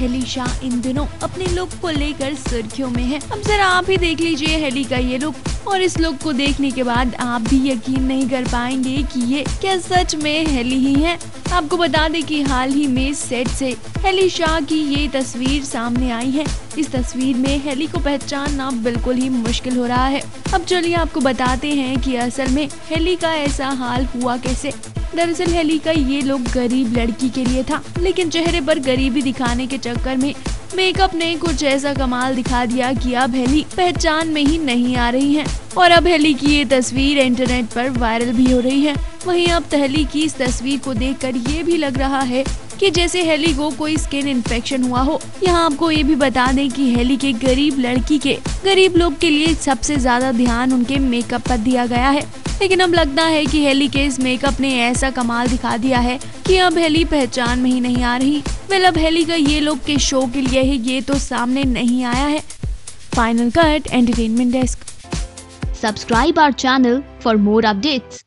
Heli Shah इन दिनों अपने look को लेकर सुर्खियों में है। अब जरा आप ही देख लीजिए हेली का ये लुक, और इस लुक को देखने के बाद आप भी यकीन नहीं कर पाएंगे कि ये क्या सच में हेली ही है। आपको बता दें कि हाल ही में सेट से हेली शाह की ये तस्वीर सामने आई है। इस तस्वीर में हेली को पहचानना बिल्कुल ही मुश्किल हो रहा है। अब चलिए आपको बताते हैं कि असल में हेली का ऐसा हाल हुआ कैसे। दरअसल हेली का ये लुक गरीब लड़की के लिए था, लेकिन चेहरे पर गरीबी दिखाने के चक्कर में मेकअप ने कुछ ऐसा कमाल दिखा दिया कि अब हेली पहचान में ही नहीं आ रही है। और अब हेली की ये तस्वीर इंटरनेट पर वायरल भी हो रही है। वहीं अब हेली की इस तस्वीर को देखकर ये भी लग रहा है कि जैसे हेली को कोई स्किन इन्फेक्शन हुआ हो। यहाँ आपको ये भी बता दें कि हेली के गरीब लड़की के गरीब लोग के लिए सबसे ज्यादा ध्यान उनके मेकअप पर दिया गया है, लेकिन अब लगता है कि हेली के इस मेकअप ने ऐसा कमाल दिखा दिया है कि अब हेली पहचान में ही नहीं आ रही। वेल, अब हेली का ये लुक के शो के लिए है, ये तो सामने नहीं आया है। Final cut entertainment desk. Subscribe our channel for more updates.